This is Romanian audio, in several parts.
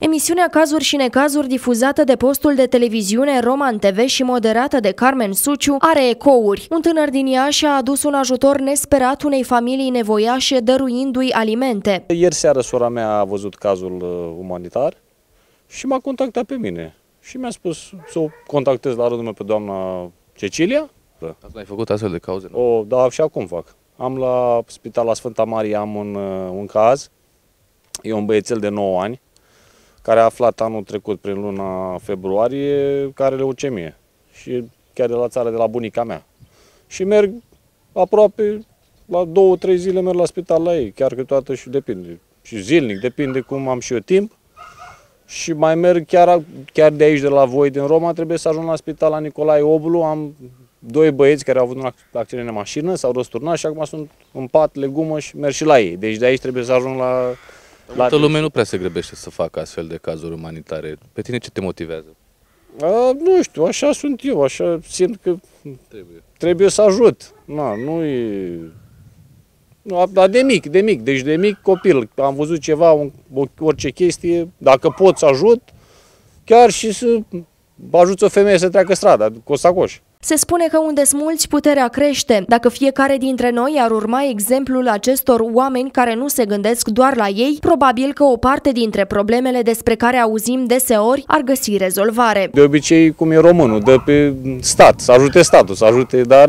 Emisiunea Cazuri și Necazuri, difuzată de postul de televiziune Roman TV și moderată de Carmen Suciu, are ecouri. Un tânăr din Iași a adus un ajutor nesperat unei familii nevoiașe, dăruindu-i alimente. Ieri seară sora mea a văzut cazul umanitar și m-a contactat pe mine. Și mi-a spus să o contactez la rândul meu pe doamna Cecilia. Ați mai făcut astfel de cauze? Da, și acum fac. Am la spital la Sfânta Maria am un caz. E un băiețel de 9 ani care a aflat anul trecut, prin luna februarie, că are leucemie. Și chiar de la țară, de la bunica mea. Și merg aproape la 2-3 zile merg la spital la ei, chiar câteodată și depinde. Și zilnic, depinde cum am și eu timp. Și mai merg chiar de aici, de la voi, din Roma, trebuie să ajung la spital la Nicolae Oblu. Am 2 băieți care au avut un accident în mașină, s-au răsturnat și acum sunt în pat, legumă și merg și la ei. Deci de aici trebuie să ajung la... Multă lume nu prea se grăbește să facă astfel de cazuri umanitare. Pe tine ce te motivează? Nu știu, așa sunt eu, așa simt că trebuie să ajut. Nu e... Dar de mic, deci de mic copil. Am văzut ceva, orice chestie, dacă pot să ajut, chiar și să ajut o femeie să treacă strada cu o sacoș. Se spune că unde smulți, puterea crește. Dacă fiecare dintre noi ar urma exemplul acestor oameni care nu se gândesc doar la ei, probabil că o parte dintre problemele despre care auzim deseori ar găsi rezolvare. De obicei, cum e românul, dă pe stat, să ajute statul, să ajute, dar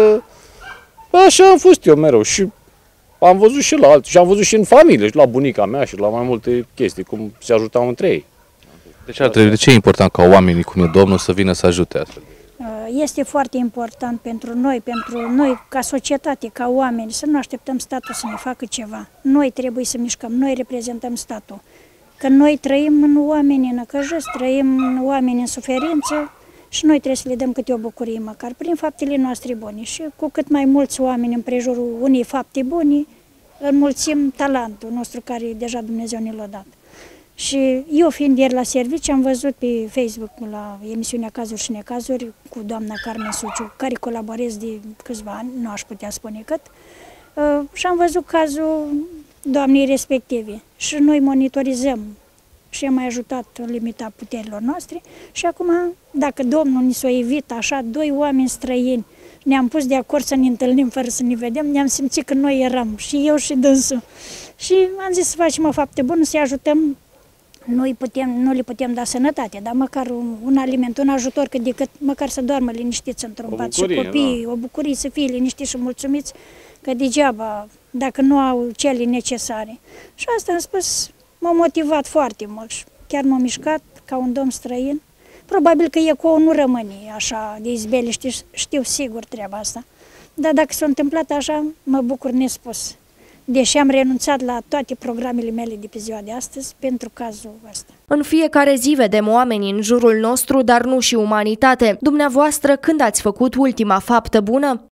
așa am fost eu mereu și am văzut și la alții, și am văzut și în familie, și la bunica mea și la mai multe chestii, cum se ajutau între ei. De ce e important ca oamenii cum e Domnul să vină să ajute astfel? Este foarte important pentru noi ca societate, ca oameni, să nu așteptăm statul să ne facă ceva. Noi trebuie să mișcăm, noi reprezentăm statul. Că noi trăim în oameni năcăjiți, trăim în oameni în suferință și noi trebuie să le dăm câte o bucurie măcar prin faptele noastre bune. Și cu cât mai mulți oameni în prejurul unei fapte bune, înmulțim talentul nostru care deja Dumnezeu ne l-a dat. Și eu, fiind ieri la serviciu, am văzut pe Facebook la emisiunea Cazuri și Necazuri cu doamna Carmen Suciu, care colaborez de câțiva ani, nu aș putea spune cât, și am văzut cazul doamnei respective. Și noi monitorizăm și am mai ajutat în limita puterilor noastre. Și acum, dacă Domnul ni s-o evită așa, 2 oameni străini, ne-am pus de acord să ne întâlnim fără să ne vedem, ne-am simțit că noi eram, și eu și dânsul. Și am zis să facem o faptă bună, să-i ajutăm. Nu le putem da sănătate, dar măcar un aliment, un ajutor, cât de cât măcar să doarmă liniștiți într-un pat și copiii, o bucurie să fie liniștiți și mulțumiți, că degeaba, dacă nu au cele necesare. Și asta am spus, m-a motivat foarte mult și chiar m-a mișcat ca un domn străin. Probabil că ecoul nu rămâne așa de izbele, știu sigur treaba asta, dar dacă s-a întâmplat așa, mă bucur nespus. Deși am renunțat la toate programele mele de pe ziua de astăzi pentru cazul ăsta. În fiecare zi vedem oameni în jurul nostru, dar nu și umanitate. Dumneavoastră, când ați făcut ultima faptă bună?